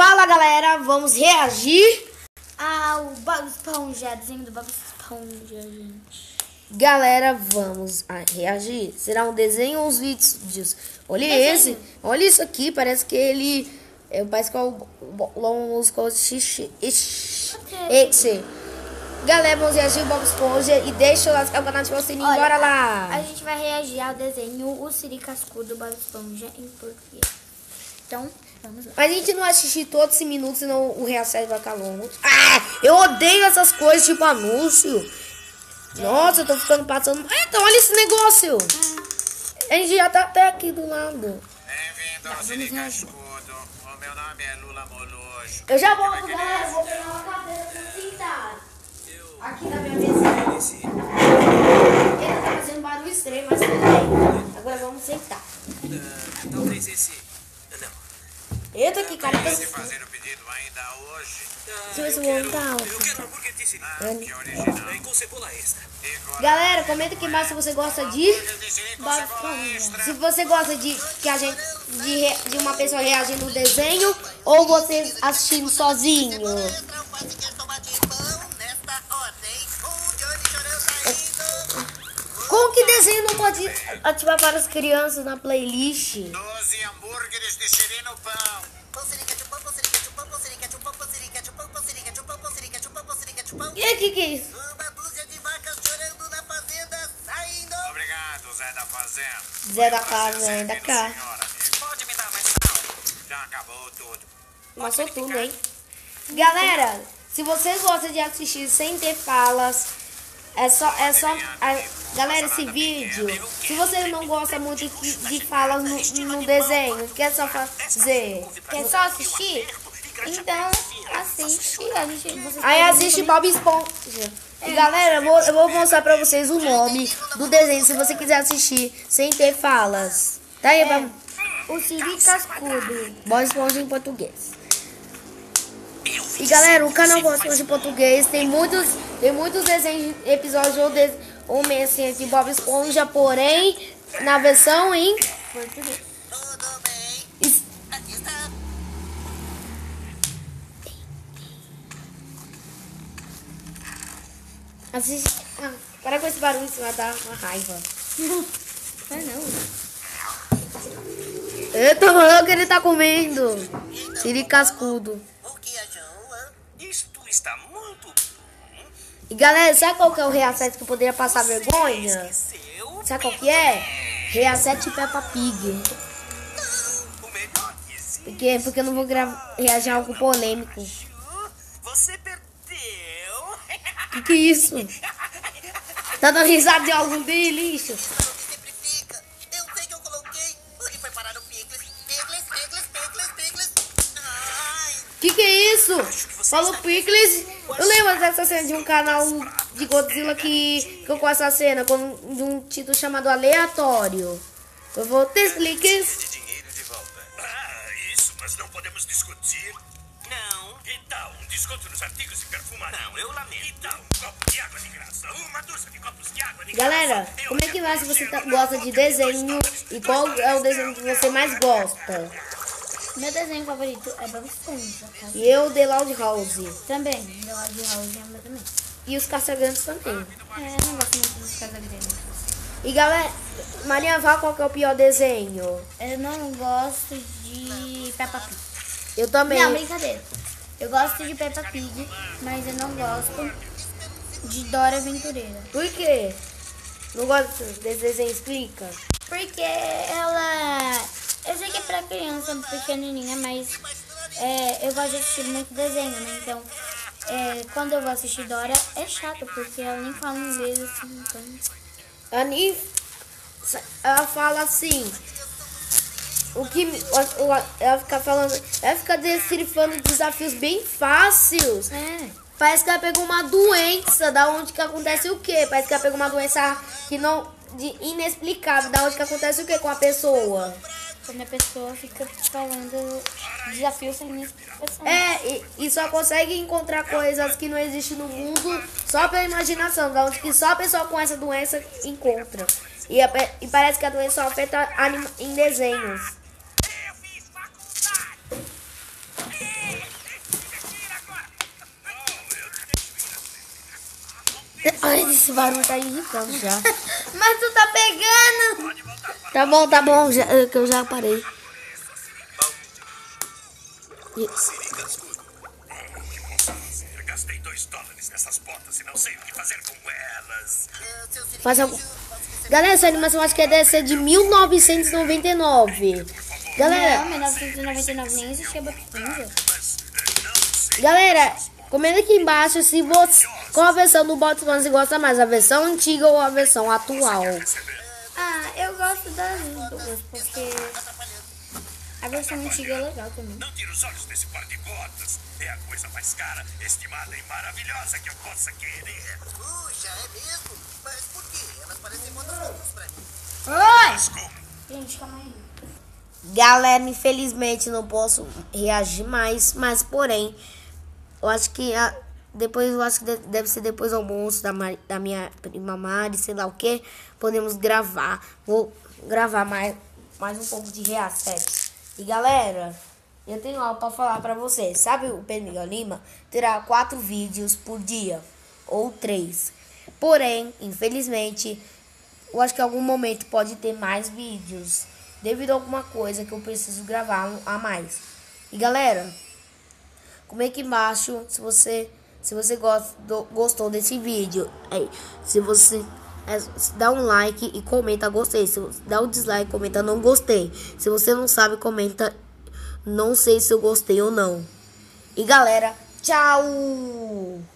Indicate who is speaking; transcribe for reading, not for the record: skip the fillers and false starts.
Speaker 1: Fala galera, vamos reagir
Speaker 2: ao Bob Esponja, desenho do Bob Esponja, gente.
Speaker 1: Galera, vamos reagir. Será um desenho ou uns vídeos? Olha esse, olha isso aqui, parece que ele parece que é o esse. Galera, vamos reagir ao Bob Esponja e deixa eu lascar o canal de vocês. Bora lá.
Speaker 2: A gente vai reagir ao desenho O Siri Cascudo do Bob Esponja em português. Então, vamos lá.
Speaker 1: Mas a gente não vai assistir todos esses minutos, senão o reação vai ficar longo. Ah, eu odeio essas coisas, tipo anúncio. Nossa, eu tô ficando passando. Então, olha esse negócio. A gente já tá até aqui do lado.
Speaker 3: Bem-vindo ao Siri Cascudo. O meu nome é Lula Molusco.
Speaker 1: Eu já volto, galera. Vou pegar uma cadeira pra sentar. Aqui na minha mesa. Ele tá fazendo barulho estranho, mas tudo bem. Agora vamos sentar.
Speaker 3: Talvez esse...
Speaker 1: Eita, que cara.
Speaker 3: Se fazer o pedido ainda hoje.
Speaker 1: Deixa eu ver se eu vou montar.
Speaker 3: Eu quero hambúrguer de Siri. Que original. E com cebola extra.
Speaker 1: Galera, comenta aqui mais se você gosta de...
Speaker 3: Bob Esponja.
Speaker 1: Se você gosta de que a gente de uma pessoa reagindo no desenho ou você assistindo sozinho. Como que desenho não pode ativar para as crianças na playlist?
Speaker 3: 12 hambúrgueres de Siri no pão.
Speaker 1: E que é isso?
Speaker 4: Uma dúzia de vacas chorando na fazenda saindo.
Speaker 3: Obrigado, Zé da Fazenda.
Speaker 1: Zé da Fazenda, cá.
Speaker 3: Pode me dar mais sal? Já acabou tudo.
Speaker 1: Passou tudo, hein? Galera, se vocês gostam de assistir sem ter falas, galera, esse vídeo, se você não gosta muito de falas no desenho, quer só fazer,
Speaker 2: Quer só assistir? Então, assiste.
Speaker 1: aí assiste Bob Esponja. E galera, eu vou mostrar pra vocês o nome do desenho, se você quiser assistir sem ter falas. Tá aí,
Speaker 2: O Siri Cascudo.
Speaker 1: Bob Esponja em português. E galera, o canal Bob Esponja em português tem muitos desenhos, episódios ou mensagens de Bob Esponja, porém na versão em português.
Speaker 4: Tudo bem. Aqui está.
Speaker 1: Assiste. Para com esse barulho, você vai dar uma raiva.
Speaker 2: Ah, não.
Speaker 1: Eita, mano, que ele tá comendo. Siri Cascudo.
Speaker 4: O que achou?
Speaker 3: Isto está muito bom.
Speaker 1: E galera, sabe qual que é o Reassete que eu poderia passar vergonha? Sabe qual que é? Reassete Peppa Pig.
Speaker 3: O melhor que existe.
Speaker 1: Porque eu não vou reagir a algo polêmico.
Speaker 3: Você perdeu.
Speaker 1: Que é isso? Tá dando risada de algum dele, lixo?
Speaker 4: Que sempre fica. Eu sei que eu coloquei. E foi parar no Pigles. Pigles. Ai.
Speaker 1: Que é isso? Falou Pickles. Eu lembro dessa cena de um canal de Godzilla que eu com essa cena de um título chamado Aleatório. Eu vou ter cliques.
Speaker 3: De dinheiro de volta. Isso, mas não podemos discutir. Não. E tal, um desconto nos artigos de perfumaria. Não, eu lamento. E tal, um copo de água de graça. Uma dúzia de copos de água de graça.
Speaker 1: Galera, como é que vai se você gosta de desenho e qual é o desenho que você mais gosta?
Speaker 2: Meu desenho favorito é Bob Esponja. Tá?
Speaker 1: E eu, The Loud House.
Speaker 2: Também. The Loud House é o meu também.
Speaker 1: E os Caça-Grandes também.
Speaker 2: Eu não gosto muito dos Casagrandes.
Speaker 1: E galera, Maria Val, qual que é o pior desenho?
Speaker 2: Eu não gosto de Peppa Pig.
Speaker 1: Eu também.
Speaker 2: Não, brincadeira. Eu gosto de Peppa Pig, mas eu não gosto de Dora Aventureira.
Speaker 1: Por quê? Não gosta desse desenho? Explica.
Speaker 2: Porque ela... Eu sei que é pra criança pequenininha, mas eu gosto de assistir muito desenho, né? Então, quando eu vou assistir Dora, é chato, porque ela nem fala inglês assim, então...
Speaker 1: Ela fala assim... Ela fica falando... Ela fica decifrando desafios bem fáceis. Parece que ela pegou uma doença, da onde que acontece o quê? Parece que ela pegou uma doença que não... inexplicável, da onde que acontece o quê com a pessoa?
Speaker 2: Quando a pessoa fica falando desafios sem explicação.
Speaker 1: E só consegue encontrar coisas que não existem no mundo só pela imaginação, da onde que só a pessoa com essa doença encontra. E parece que a doença só afeta em desenhos.
Speaker 3: Eu fiz faculdade.
Speaker 1: esse barulho tá irritando já.
Speaker 2: Mas tu tá pegando.
Speaker 1: Tá bom, que eu já parei.
Speaker 3: Siri Cascudo. Que posso fazer? Gastei $2 nessas botas e não sei o que fazer com elas.
Speaker 1: Faz algum... Galera, essa animação acho que deve ser de 1999. Galera,
Speaker 2: Não, 1999 nem existia Bob Esponja.
Speaker 1: galera, comenta aqui embaixo se você, qual a versão do Bob Esponja você gosta mais, a versão antiga ou a versão atual.
Speaker 2: Ah, eu gosto das duas, porque a versão antiga é legal também.
Speaker 3: Não tira os olhos desse par de botas. É a coisa mais cara, estimada e maravilhosa que eu possa querer.
Speaker 4: Puxa, é mesmo? Mas por quê? Elas parecem botas novas pra mim.
Speaker 3: Mas como?
Speaker 2: Gente, calma aí.
Speaker 1: Galera, infelizmente não posso reagir mais, mas porém, eu acho que depois, eu acho que deve ser depois do almoço da minha prima Mari, sei lá o que, podemos gravar. Vou gravar mais um pouco de react. E galera, eu tenho algo pra falar pra vocês. Sabe o Pedro Lima terá 4 vídeos por dia, ou 3. Porém, infelizmente, eu acho que em algum momento pode ter mais vídeos, devido a alguma coisa que eu preciso gravar a mais. E galera, comenta aqui embaixo se você gostou desse vídeo. Aí, se você dá um like e comenta gostei. Se você dá um dislike, comenta não gostei. Se você não sabe, comenta não sei se eu gostei ou não. E galera, tchau!